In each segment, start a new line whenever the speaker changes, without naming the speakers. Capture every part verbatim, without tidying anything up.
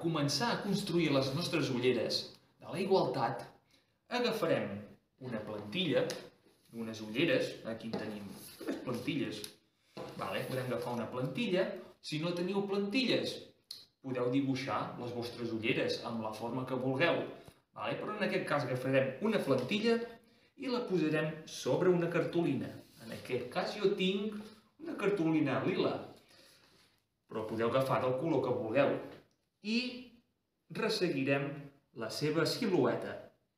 començar a construir les nostres ulleres de la igualtat, agafarem una plantilla, unes ulleres, aquí en tenim tres plantilles, vale? Podem agafar una plantilla. Si no teniu plantilles, podeu dibuixar les vostres ulleres amb la forma que vulgueu, vale? Però en aquest cas agafarem una plantilla i la posarem sobre una cartolina. En aquest cas jo tinc una cartolina lila, però podeu agafar del color que vulgueu. I resseguirem la seva silueta.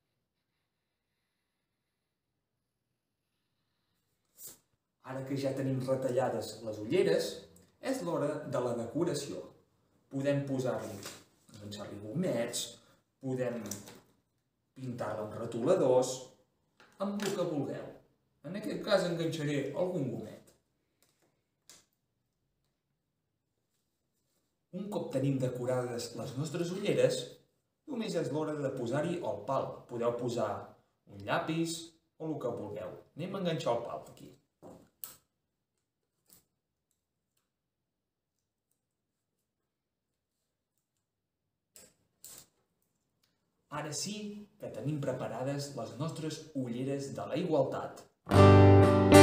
Ara que ja tenim retallades les ulleres, és l'hora de la decoració. Podem posar-li, enganxar-li gomets, podem pintar-la amb retoladors, amb el que vulgueu. En aquest cas enganxaré algun gomet. Un cop tenim decorades les nostres ulleres, només és l'hora de posar-hi el pal. Podeu posar un llapis o el que vulgueu. Anem a enganxar el pal aquí. Ara sí que tenim preparades les nostres ulleres de la igualtat.